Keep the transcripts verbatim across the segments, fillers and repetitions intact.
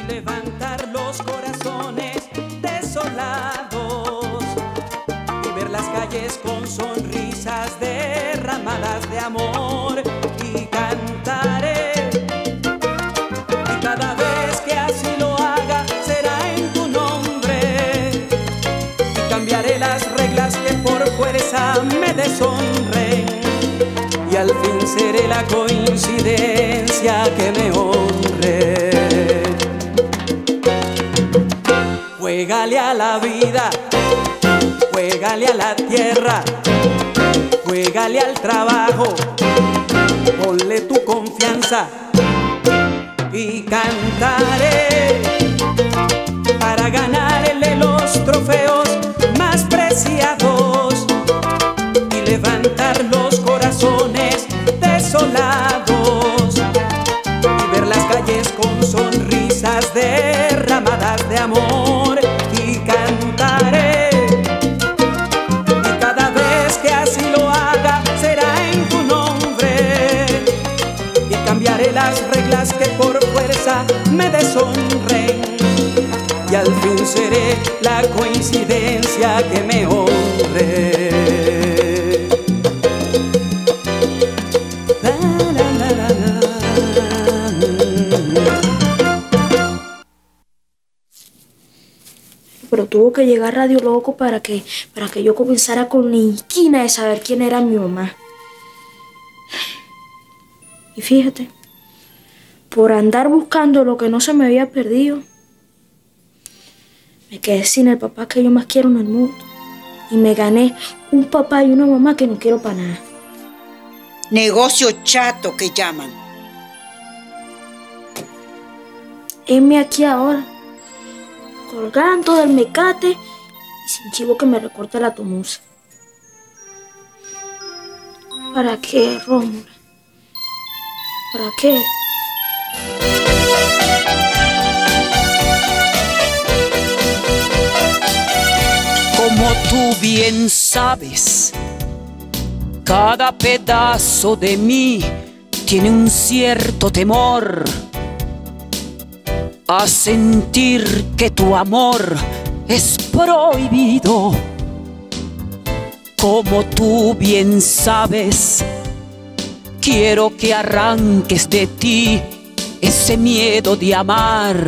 levantar los corazones desolados y ver las calles con sonrisas derramadas de amor, y cantaré, y cada vez que así lo haga será en tu nombre, y cambiaré las reglas que por fuerza me deshonren, y al fin seré la coincidencia que me honre. Juégale a la vida, juégale a la tierra, juégale al trabajo, ponle tu confianza, y cantaré para ganarle los trofeos más preciados y levantar los corazones desolados y ver las calles con sonrisas derramadas de amor, y cantaré, y cada vez que así lo haga será en tu nombre, y cambiaré las reglas que por fuerza me deshonren, y al fin seré la coincidencia que me honre. Pero tuvo que llegar Radio Loco para que, para que yo comenzara con la inquina de saber quién era mi mamá. Y fíjate, por andar buscando lo que no se me había perdido, me quedé sin el papá que yo más quiero en el mundo. Y me gané un papá y una mamá que no quiero para nada. Negocio chato que llaman. Heme aquí ahora, colgando del mecate y sin chivo que me recorte la tomusa. ¿Para qué, Rómulo? ¿Para qué? Como tú bien sabes, cada pedazo de mí tiene un cierto temor a sentir que tu amor es prohibido. Como tú bien sabes, quiero que arranques de ti ese miedo de amar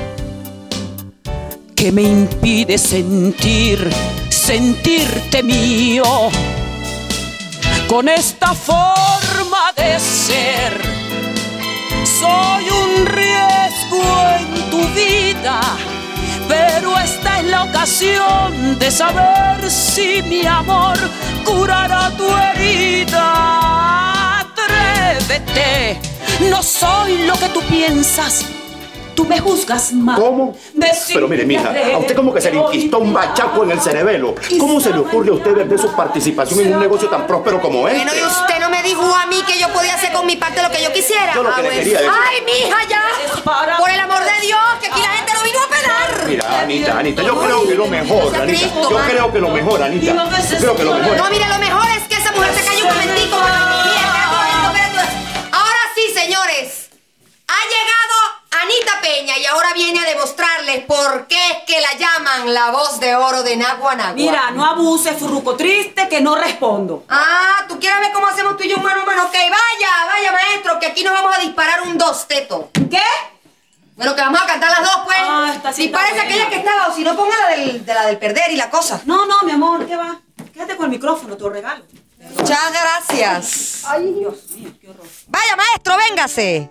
que me impide sentir, sentirte mío. Con esta forma de ser, soy un riesgo en tu vida, pero esta es la ocasión de saber si mi amor curará tu herida. Atrévete, no soy lo que tú piensas. Tú me juzgas mal. ¿Cómo? Pero mire, mija, a usted como que se le inquistó un bachaco en el cerebelo. ¿Cómo se le ocurre a usted ver su participación en un negocio tan próspero como este? Bueno, y usted no me dijo a mí que yo podía hacer con mi parte lo que yo quisiera. Yo lo que ah, le pues. quería decir. ¡Ay, mija, ya! Por el amor de Dios, que aquí la gente no vino a pelar. Mira, Anita, Anita, yo creo que lo mejor, Anita. Yo creo que lo mejor, Anita. Yo creo que lo mejor. No, mire, lo mejor es que esa mujer se calle un momentico. Mire, ahora sí, señores. Ha llegado Anita Peña y ahora viene a demostrarles por qué es que la llaman la voz de oro de Naguanagua. Mira, no abuses, furruco triste, que no respondo. Ah, ¿tú quieres ver cómo hacemos tú y yo mano a mano? Ok, vaya, vaya, maestro, que aquí nos vamos a disparar un dos teto. ¿Qué? Bueno, que vamos a cantar las dos, pues. Ah, esta sí está Dispárese aquella que estaba, o si no, ponga la del, de la del perder y la cosa. No, no, mi amor, ¿qué va? Quédate con el micrófono, te lo regalo. Muchas gracias. Ay, Dios mío, qué horror. Vaya, maestro, véngase.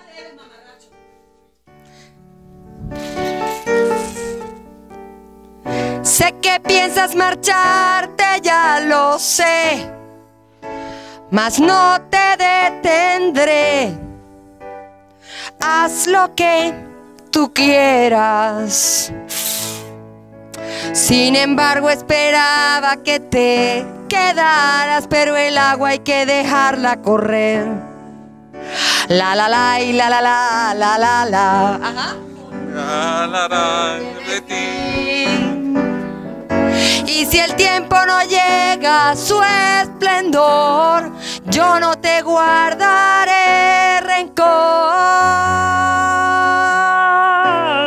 Sé que piensas marcharte, ya lo sé, mas no te detendré. Haz lo que tú quieras. Sin embargo, esperaba que te quedaras, pero el agua hay que dejarla correr. La la la y la la la la la la. Ajá. La la la de ti. Y si el tiempo no llega a su esplendor, yo no te guardaré rencor.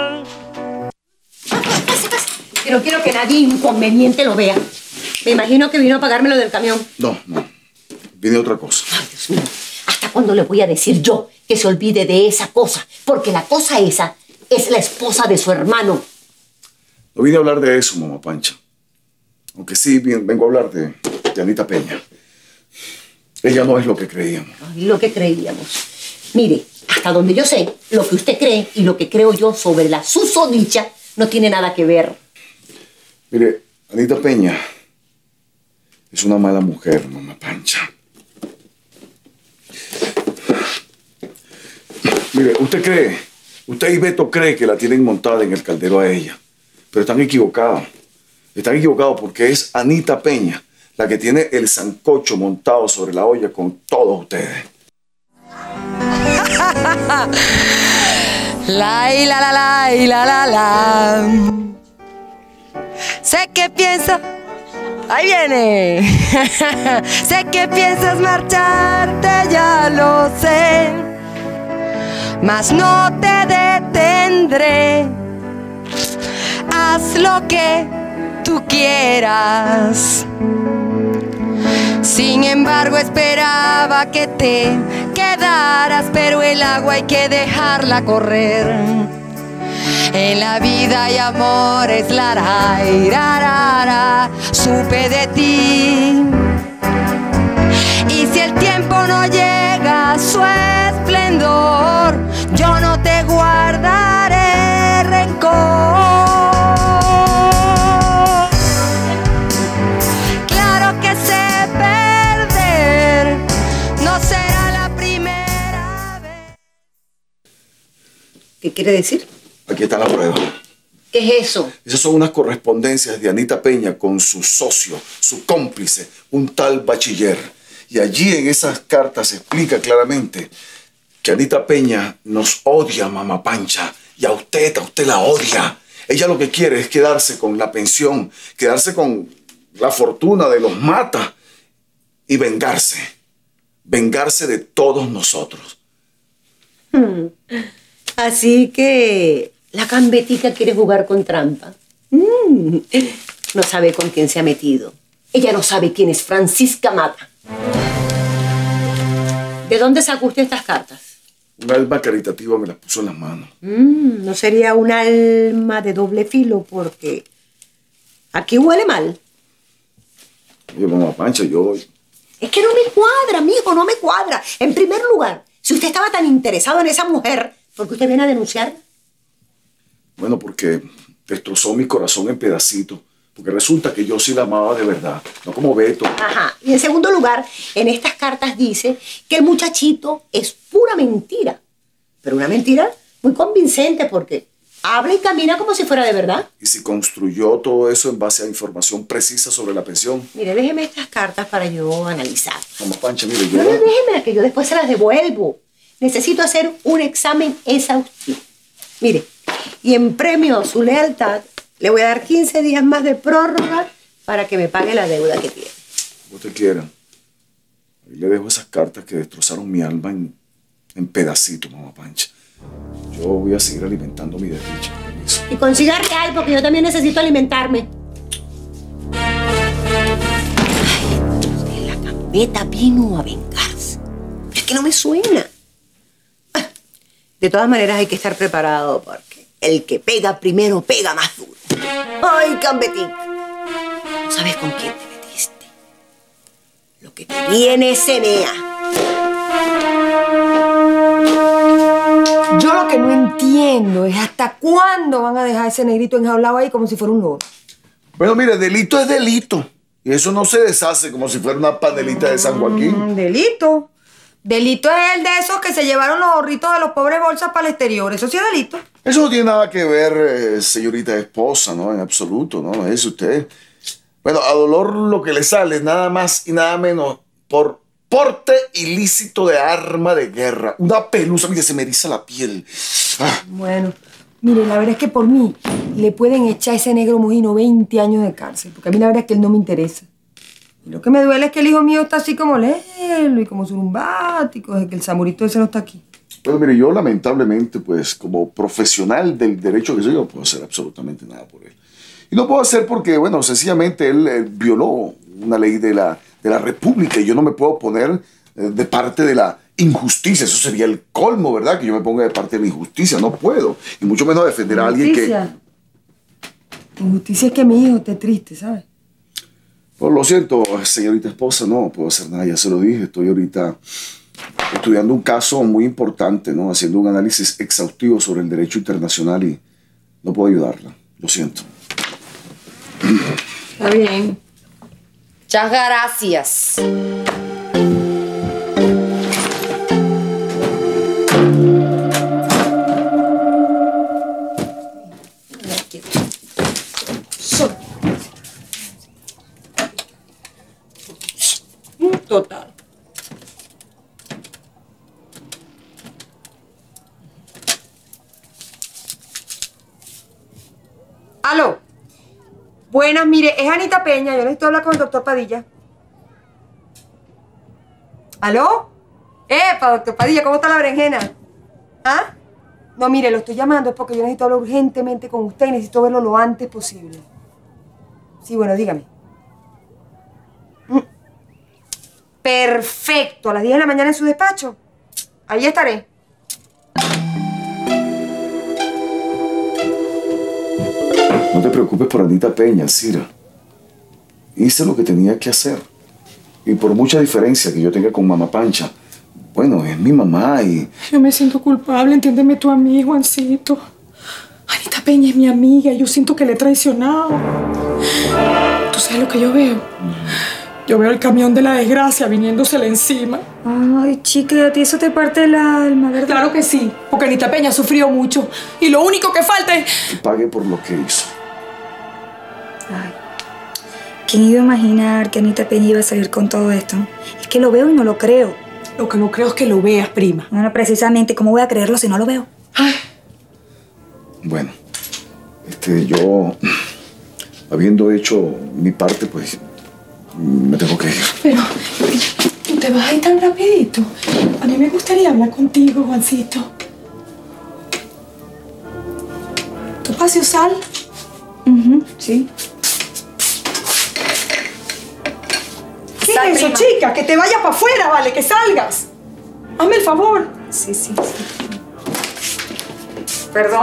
que no quiero que nadie inconveniente lo vea. Me imagino que vino a pagarme lo del camión. No, no. Vine a otra cosa. Ay, Dios mío. ¿Hasta cuándo le voy a decir yo que se olvide de esa cosa? Porque la cosa esa es la esposa de su hermano. No vine a hablar de eso, mamá Pancha. Aunque sí vengo a hablar de, de Anita Peña. Ella no es lo que creíamos. Ay, lo que creíamos. Mire, hasta donde yo sé, lo que usted cree y lo que creo yo sobre la susodicha no tiene nada que ver. Mire, Anita Peña es una mala mujer, mamá Pancha. Mire, usted cree, usted y Beto cree que la tienen montada en el caldero a ella. Pero están equivocados. Están equivocados porque es Anita Peña la que tiene el sancocho montado sobre la olla con todos ustedes. La y la la la y la la la. Sé que piensas. Ahí viene. Sé que piensas marcharte, ya lo sé. Mas no te detendré. Haz lo que tú quieras. Sin embargo, esperaba que te quedaras, pero el agua hay que dejarla correr. En la vida hay amores, la ra, ra, ra, ra, supe de ti. Y si el tiempo no llega a su esplendor, yo no te guardaré rencor. Claro que sé perder, no será la primera vez. ¿Qué quiere decir? Aquí está la prueba. ¿Qué es eso? Esas son unas correspondencias de Anita Peña con su socio, su cómplice, un tal Bachiller. Y allí en esas cartas se explica claramente que Anita Peña nos odia, mamá Pancha. Y a usted, a usted la odia. Ella lo que quiere es quedarse con la pensión, quedarse con la fortuna de los Mata y vengarse. Vengarse de todos nosotros. Hmm. Así que la Gambetica quiere jugar con trampa. Mm. No sabe con quién se ha metido. Ella no sabe quién es Francisca Mata. ¿De dónde sacó usted estas cartas? Un alma caritativa me las puso en las manos. Mm, no sería un alma de doble filo porque aquí huele mal. Oye, mamá Pancha, yo... Es que no me cuadra, amigo, no me cuadra. En primer lugar, si usted estaba tan interesado en esa mujer, ¿por qué usted viene a denunciar? Bueno, porque destrozó mi corazón en pedacitos. Porque resulta que yo sí la amaba de verdad, no como Beto. Ajá. Y en segundo lugar, en estas cartas dice que el muchachito es pura mentira. Pero una mentira muy convincente porque habla y camina como si fuera de verdad. Y si construyó todo eso en base a información precisa sobre la pensión. Mire, déjeme estas cartas para yo analizar. Mamá Pancha, mire, yo... No, no, déjeme que yo después se las devuelvo. Necesito hacer un examen exhaustivo. Mire, y en premio a su lealtad, le voy a dar quince días más de prórroga para que me pague la deuda que tiene. Como usted quiera. Ahí le dejo esas cartas que destrozaron mi alma en, en pedacitos, mamá Pancha. Yo voy a seguir alimentando mi desdicha. Y consiga real, porque yo también necesito alimentarme. Ay, entonces la Gambeta vino a vengarse. Es que no me suena. De todas maneras hay que estar preparado porque el que pega primero pega más duro. ¡Ay, Gambetica! No sabes con quién te metiste. Lo que te viene es Enea. Yo lo que no entiendo es hasta cuándo van a dejar ese negrito enjaulado ahí como si fuera un loro. Bueno, mire, delito es delito. Y eso no se deshace como si fuera una panelita de San Joaquín. Mm, delito. Delito es el de esos que se llevaron los ahorritos de los pobres bolsas para el exterior. Eso sí es delito. Eso no tiene nada que ver, eh, señorita esposa, ¿no? En absoluto, ¿no? Es usted. Bueno, a Dolor lo que le sale es nada más y nada menos por porte ilícito de arma de guerra. Una pelusa, mire, se me eriza la piel. Ah. Bueno, mire, la verdad es que por mí le pueden echar a ese negro mojino veinte años de cárcel, porque a mí la verdad es que él no me interesa. Y lo que me duele es que el hijo mío está así como lelo y como surumbático, desde que el samurito ese no está aquí. Bueno, mire, yo lamentablemente, pues, como profesional del derecho que soy, no puedo hacer absolutamente nada por él. Y no puedo hacer porque, bueno, sencillamente él, él violó una ley de la, de la República y yo no me puedo poner eh, de parte de la injusticia. Eso sería el colmo, ¿verdad? Que yo me ponga de parte de la injusticia. No puedo. Y mucho menos defender a alguien que... Injusticia es que mi hijo esté triste, ¿sabes? Pues lo siento, señorita esposa, no puedo hacer nada, ya se lo dije. Estoy ahorita estudiando un caso muy importante, ¿no? Haciendo un análisis exhaustivo sobre el derecho internacional y no puedo ayudarla. Lo siento. Está bien. Muchas gracias. Total. Aló. Buenas, mire, es Anita Peña. Yo necesito hablar con el doctor Padilla. ¿Aló? Epa, doctor Padilla, ¿cómo está la berenjena? ¿Ah? No, mire, lo estoy llamando porque yo necesito hablar urgentemente con usted y necesito verlo lo antes posible. Sí, bueno, dígame. Perfecto, a las diez de la mañana en su despacho. Ahí estaré. No te preocupes por Anita Peña, Cira. Hice lo que tenía que hacer. Y por mucha diferencia que yo tenga con Mamá Pancha, bueno, es mi mamá y... Yo me siento culpable, entiéndeme tú a mí, Juancito. Anita Peña es mi amiga y yo siento que le he traicionado. ¿Tú sabes lo que yo veo? Yo veo el camión de la desgracia viniéndosele encima. Ay, chica, a ti eso te parte el alma, ¿verdad? Claro que sí, porque Anita Peña ha sufrido mucho. Y lo único que falta es... que pague por lo que hizo. Ay, ¿quién iba a imaginar que Anita Peña iba a salir con todo esto? Es que lo veo y no lo creo. Lo que no creo es que lo veas, prima. Bueno, precisamente, ¿cómo voy a creerlo si no lo veo? Ay. Bueno, este, yo, habiendo hecho mi parte, pues, me tengo que ir. Pero, ¿tú te vas a ir tan rapidito? A mí me gustaría hablar contigo, Juancito. ¿Tu paseo sal? Uh-huh, sí. ¿Qué es eso, chica? Que te vayas para afuera, vale, que salgas. Hazme el favor. Sí, sí, sí. ¿Perdón?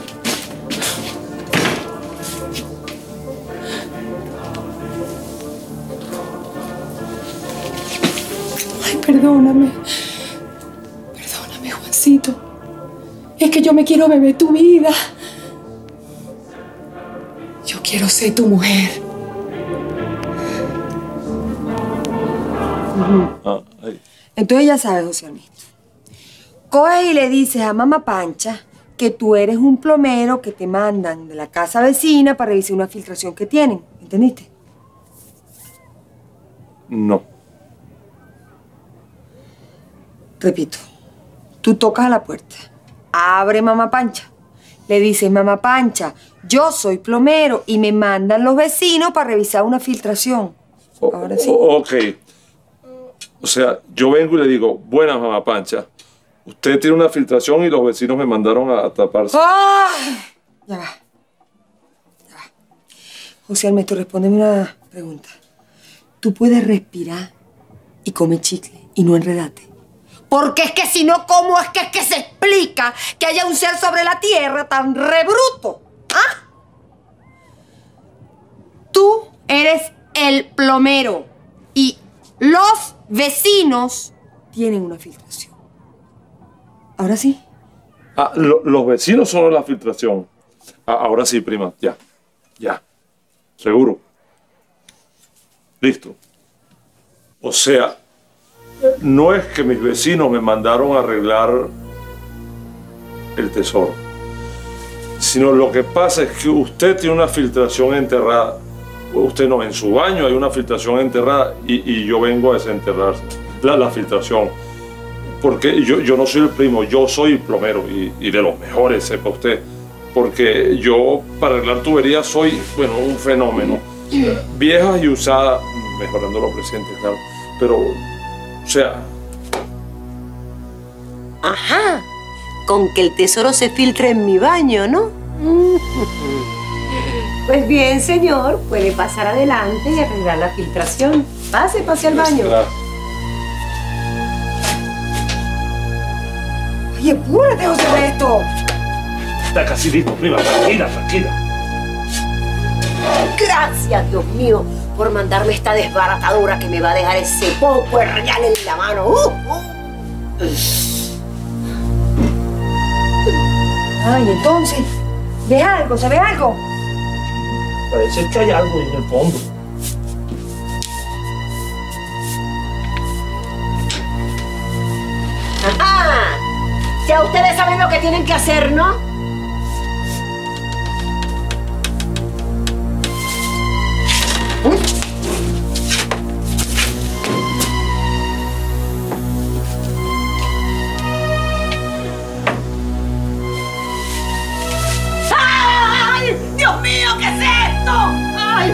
Ay, perdóname. Perdóname, Juancito. Es que yo me quiero beber tu vida. Yo quiero ser tu mujer. Uh-huh. Entonces ya sabes, José Ernesto. Coges y le dices a Mamá Pancha que tú eres un plomero que te mandan de la casa vecina para revisar una filtración que tienen. ¿Entendiste? No. Repito. Tú tocas a la puerta. Abre Mamá Pancha. Le dices, Mamá Pancha, yo soy plomero y me mandan los vecinos para revisar una filtración. Ahora sí. O, ok. O sea, yo vengo y le digo, buenas, Mamá Pancha. Usted tiene una filtración y los vecinos me mandaron a taparse. ¡Ay! Ya va. Ya va. José Ernesto, respóndeme una pregunta. ¿Tú puedes respirar y comer chicle y no enredarte? Porque es que si no, ¿cómo es que, es que se explica que haya un ser sobre la tierra tan rebruto? ¿Ah? Tú eres el plomero y los vecinos tienen una filtración. ¿Ahora sí? Ah, lo, los vecinos son la filtración. Ah, ahora sí, prima, ya. Ya. Seguro. Listo. O sea, no es que mis vecinos me mandaron a arreglar el tesoro, sino lo que pasa es que usted tiene una filtración enterrada. Usted no, en su baño hay una filtración enterrada y, y yo vengo a desenterrar la, la filtración. Porque yo, yo no soy el primo, yo soy el plomero y, y de los mejores, sepa usted. Porque yo, para arreglar tuberías, soy, bueno, un fenómeno. Viejas y usadas, mejorando lo presente, claro. Pero, o sea... Ajá, con que el tesoro se filtre en mi baño, ¿no? Pues bien, señor, puede pasar adelante y arreglar la filtración. Pase, pase al baño. Gracias. Oye, apúrate, José Ernesto. Está casi listo, prima. Tranquila, tranquila. Gracias, Dios mío, por mandarme esta desbaratadora que me va a dejar ese poco de real en la mano. Uh, uh. Ay, entonces, ¿ves algo? ¿Se ve algo? Parece que hay algo en el fondo. ¡Ajá! Ya ustedes saben lo que tienen que hacer, ¿no? ¡Ay! ¡Dios mío! ¿Qué es esto? ¡Ay!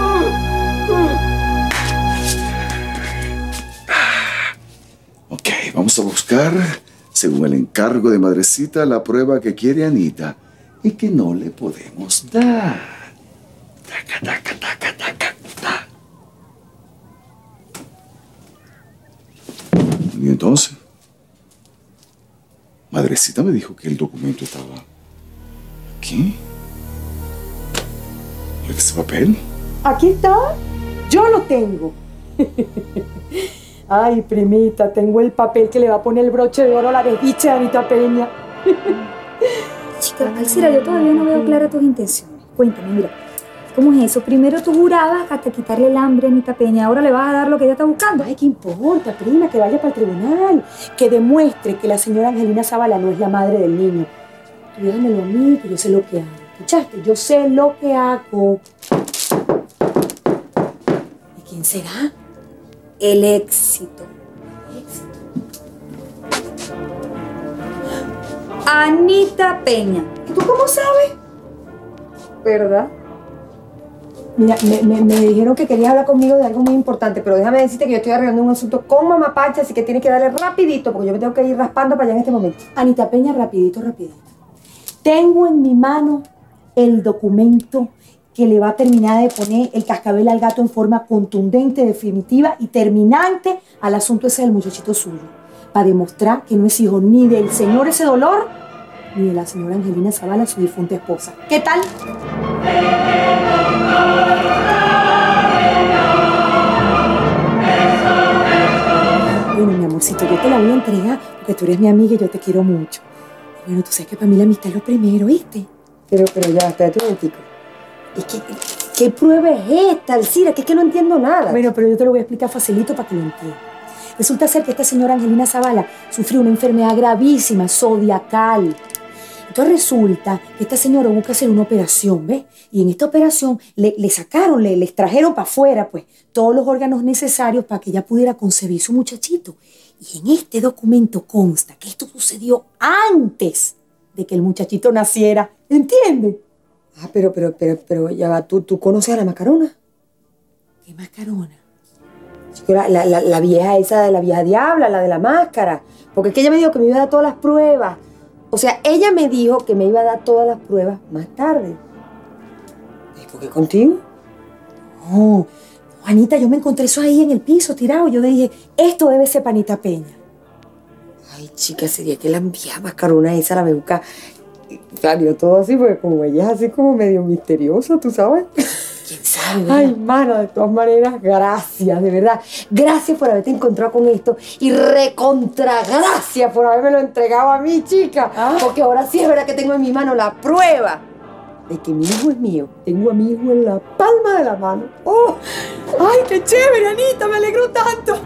Ok, vamos a buscar, según el encargo de Madrecita, la prueba que quiere Anita y que no le podemos dar. Taca, taca, taca, taca, taca. Y entonces, Madrecita me dijo que el documento estaba aquí. ¿Ese papel? Aquí está. Yo lo tengo. Ay, primita, tengo el papel que le va a poner el broche de oro a la desdicha de Anita Peña. Chica, Alcira, yo todavía no veo claras tus intenciones. Cuéntame, mira, ¿cómo es eso? Primero tú jurabas hasta quitarle el hambre a Anita Peña, ahora le vas a dar lo que ella está buscando. Ay, ¿qué importa, prima? Que vaya para el tribunal, que demuestre que la señora Angelina Zavala no es la madre del niño. Tú déjamelo a mí, que yo sé lo que hago. ¿Escuchaste? Yo sé lo que hago. ¿Y quién será? El éxito. Anita Peña. ¿Y tú cómo sabes? ¿Verdad? Mira, me, me, me dijeron que querías hablar conmigo de algo muy importante, pero déjame decirte que yo estoy arreglando un asunto con Mamá Pacha, así que tienes que darle rapidito, porque yo me tengo que ir raspando para allá en este momento. Anita Peña, rapidito, rapidito. Tengo en mi mano el documento que le va a terminar de poner el cascabel al gato en forma contundente, definitiva y terminante al asunto ese del muchachito suyo, para demostrar que no es hijo ni del señor ese dolor, ni de la señora Angelina Zavala, su difunta esposa. ¿Qué tal? Bueno, mi amorcito, yo te la voy a entregar porque tú eres mi amiga y yo te quiero mucho. Bueno, tú sabes que para mí la amistad es lo primero, ¿viste? Pero, pero ya, espérate un momentico. Es que, ¿qué prueba es esta, Alcira? Que es que no entiendo nada. Bueno, pero yo te lo voy a explicar facilito para que lo entiendas. Resulta ser que esta señora Angelina Zavala sufrió una enfermedad gravísima, zodiacal. Entonces resulta que esta señora busca hacer una operación, ¿ves? Y en esta operación le, le sacaron, le, le extrajeron para afuera, pues, todos los órganos necesarios para que ella pudiera concebir su muchachito. Y en este documento consta que esto sucedió antes de que el muchachito naciera. ¿Entiendes? Ah, pero, pero, pero, pero, ya va, ¿tú, tú conoces a la Macarona? ¿Qué Macarona? La, la, la, la vieja esa de la vieja diabla, la de la máscara. Porque es que ella me dijo que me iba a dar todas las pruebas. O sea, ella me dijo que me iba a dar todas las pruebas más tarde. ¿Y por qué contigo? No, Juanita, yo me encontré eso ahí en el piso, tirado. Yo dije, esto debe ser Anita Peña. Ay, chica, sería que la vieja Macarona esa la busca. Salió todo así, porque como ella es así como medio misteriosa, ¿tú sabes? ¿Quién sabe? ¿Verdad? Ay, mano, de todas maneras, gracias, de verdad. Gracias por haberte encontrado con esto y recontra gracias por habérmelo entregado a mí, chica. ¿Ah? Porque ahora sí es verdad que tengo en mi mano la prueba de que mi hijo es mío. Tengo a mi hijo en la palma de la mano. ¡Oh! ¡Ay, qué chévere, Anita! ¡Me alegró tanto!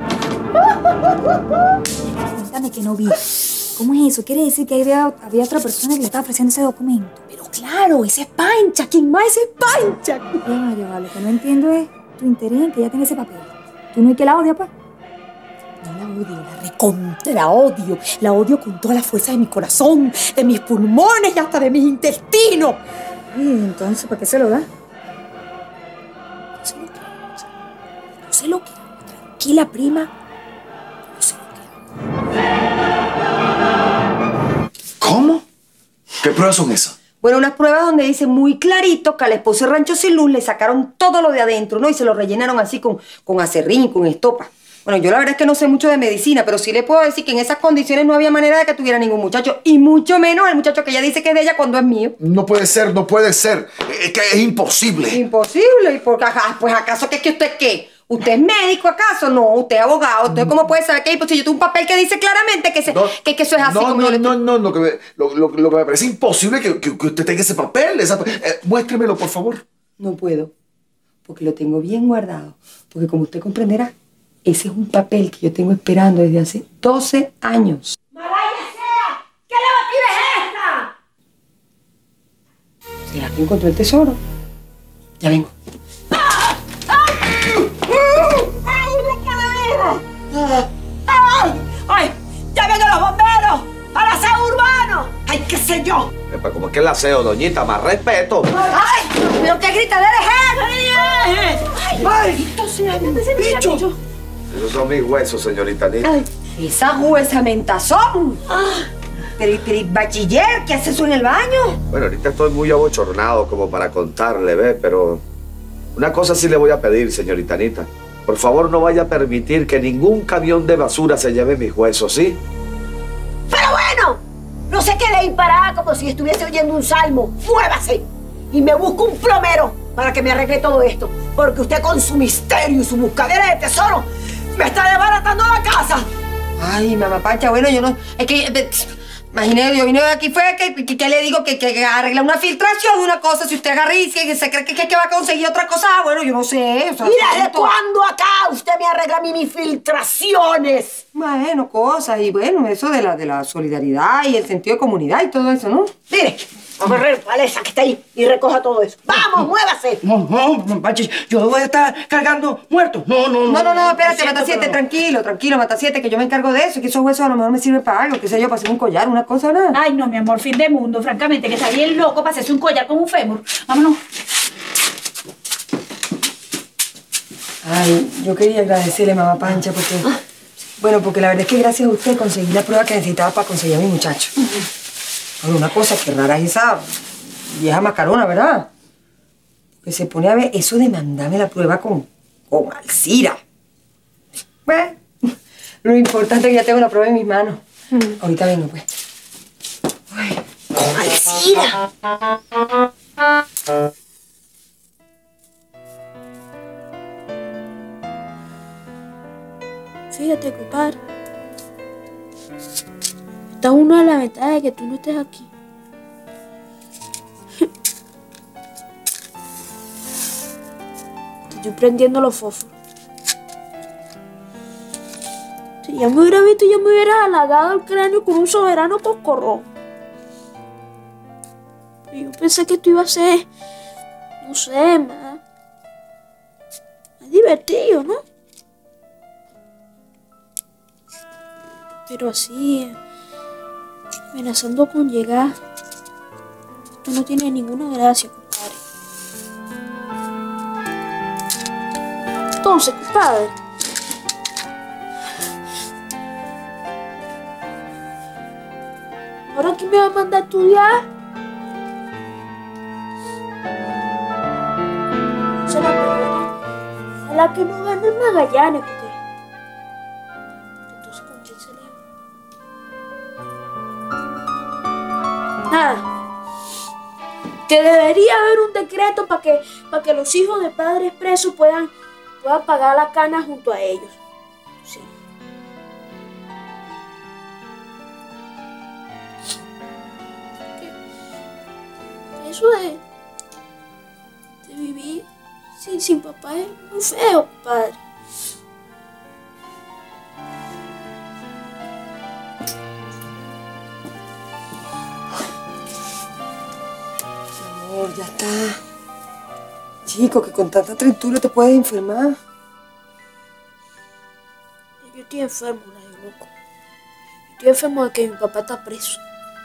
Cuéntame que no vi. ¿Cómo es eso? ¿Quiere decir que había, había otra persona que le estaba ofreciendo ese documento? Pero claro, ese es Pancha. ¿Quién más? Ese es Pancha. Ya, ya, lo que no entiendo es tu interés en que ella tenga ese papel. ¿Tú no es que la odias, pa? No la odio, la recontra odio. La odio con toda la fuerza de mi corazón, de mis pulmones y hasta de mis intestinos. ¿Y entonces para qué se lo da? No sé lo que hago. No sé lo que hago. Tranquila, prima. No sé lo que hago. ¿Cómo? ¿Qué pruebas son esas? Bueno, unas pruebas donde dice muy clarito que al esposo de Rancho Sin Luz le sacaron todo lo de adentro, ¿no? Y se lo rellenaron así con, con acerrín, con estopa. Bueno, yo la verdad es que no sé mucho de medicina, pero sí le puedo decir que en esas condiciones no había manera de que tuviera ningún muchacho. Y mucho menos el muchacho que ella dice que es de ella cuando es mío. No puede ser, no puede ser. Es que es imposible. Imposible. ¿Y por qué? Ajá, pues ¿acaso que es que usted qué? ¿Usted es médico acaso? No, usted es abogado. ¿Usted cómo puede saber que es imposible? Yo tengo un papel que dice claramente que, se, no, que, que eso es así. No, como no, yo le no, no, lo que me, lo, lo, lo que me parece imposible que, que, que usted tenga ese papel. Esa, eh, muéstremelo, por favor. No puedo, porque lo tengo bien guardado. Porque como usted comprenderá, ese es un papel que yo tengo esperando desde hace doce años. ¡Maraya sea! ¿Qué lavativa es esta? ¿Será que encontró el tesoro? Ya vengo. ¡Ay! ¡Ya vengan los bomberos! ¡Al aseo urbano! ¡Ay, qué sé yo! Epa, ¿cómo es que el aseo, doñita? Más respeto. ¡Ay! ¡Pero qué grita de dejar! ¡Ay! ¡Maldito sea! ¡Bicho! Esos son mis huesos, señorita Anita. Ay, esa juezamentazón. Ah, pero, pero ¿y bachiller? ¿Qué hace eso en el baño? Bueno, ahorita estoy muy abochornado como para contarle, ¿ve? Pero una cosa sí le voy a pedir, señorita Anita. Por favor, no vaya a permitir que ningún camión de basura se lleve mis huesos, ¿sí? ¡Pero bueno! No sé qué le parada como si estuviese oyendo un salmo. ¡Muévase! Y me busco un plomero para que me arregle todo esto. Porque usted con su misterio y su buscadera de tesoro me está desbaratando la casa. Ay, mamá Pancha, bueno, yo no... Es que... Imagínate, yo vine aquí fue que, que, que le digo que, que, que arregla una filtración de una cosa. Si usted agarra y que se cree que, que, que va a conseguir otra cosa, bueno, yo no sé. O sea, ¿y desde cuándo acá usted me arregla a mí mis filtraciones? Bueno, cosas. Y bueno, eso de la, de la solidaridad y el sentido de comunidad y todo eso, ¿no? Mire, vamos a ver cuál es esa que está ahí y recoja todo eso. ¡Vamos, muévase! No, no, Pachi, yo voy a estar cargando muertos. No, no, no. No, no, no, espérate, siento, Mata siete, no. tranquilo, tranquilo, Mata siete, que yo me encargo de eso, que esos huesos a lo mejor me sirven para algo, qué sé yo, para hacer un collar, una cosa, nada. Ay, no, mi amor, fin de mundo, francamente, que está bien loco para hacerse un collar con un fémur. Vámonos. Ay, yo quería agradecerle, mamá Pancha, porque... Bueno, porque la verdad es que gracias a usted conseguí la prueba que necesitaba para conseguir a mi muchacho. Bueno, una cosa que rara es esa vieja macarona, ¿verdad? Que se pone a ver eso de mandarme la prueba con, con Alcira. Bueno, lo importante es que ya tengo la prueba en mis manos. Mm. Ahorita vengo, pues. Ay. ¡Con Alcira! Fíjate, compadre. Está uno a la ventaja de que tú no estés aquí. Te estoy prendiendo los fósforos. Si ya me hubiera visto, ya me hubieras halagado el cráneo con un soberano coscorrón. Yo pensé que esto iba a ser, no sé, más, más divertido, ¿no? Pero así, amenazando con llegar, esto no tiene ninguna gracia, compadre. Entonces, compadre, ¿ahora quién me va a mandar a estudiar? Se la pregunta a la que no gana el Magallanes, porque entonces con quién se le... Nada. Que debería haber un decreto para que, para que los hijos de padres presos puedan, puedan pagar la cana junto a ellos. Sí. Que, que eso de, de vivir sin, sin papá es muy feo, padre. Ya está. Chico, que con tanta trentura te puedes enfermar. Yo estoy enfermo, Rayo Loco. Estoy enfermo de que mi papá está preso.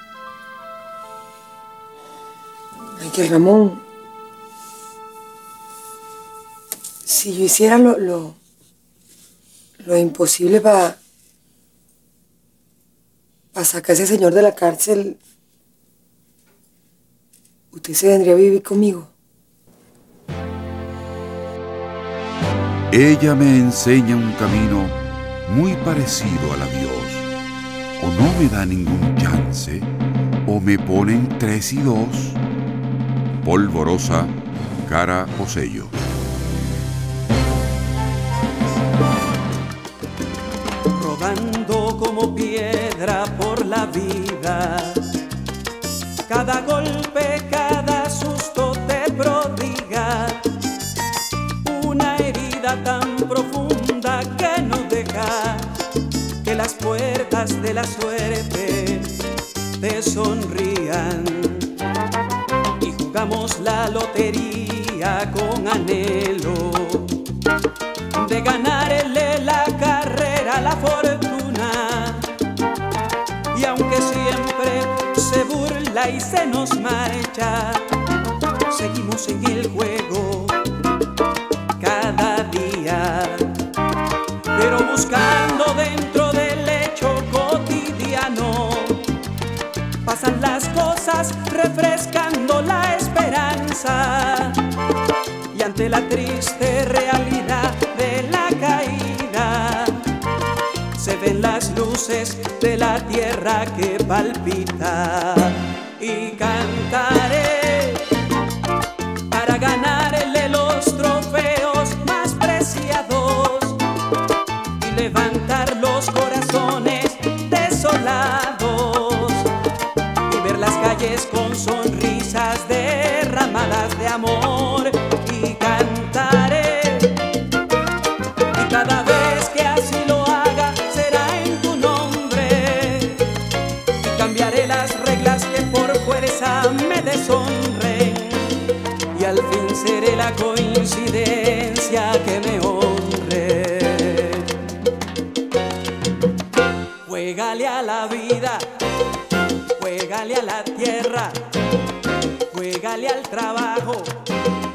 Ay, que Ramón. Si yo hiciera lo, lo, lo imposible para para sacar a ese señor de la cárcel, ¿Usted se vendría a vivir conmigo? Ella me enseña un camino muy parecido al adiós. O no me da ningún chance, o me ponen tres y dos. Polvorosa, Cara Posello. Rodando como piedra por la vida, cada golpe, cada susto te prodiga una herida tan profunda que no deja que las puertas de la suerte te sonrían. Y jugamos la lotería con anhelo de ganarle la carrera a la fortuna. Y aunque siempre se burla y se nos marcha, seguimos en el juego cada día, pero buscando dentro del hecho cotidiano. Pasan las cosas refrescando la esperanza, y ante la triste realidad de la caída se ven las luces de la tierra que palpita. Y cantaré para ganarle los trofeos más preciados y levantar los corazones desolados, y ver las calles con sonrisas derramadas de amor. Y cantaré, y cada vez que así lo haga será en tu nombre, y cambiaré las reglas que por fuerza me deshonren, y al fin seré la coincidencia que me honre. Juégale a la vida, juégale a la tierra, juégale al trabajo,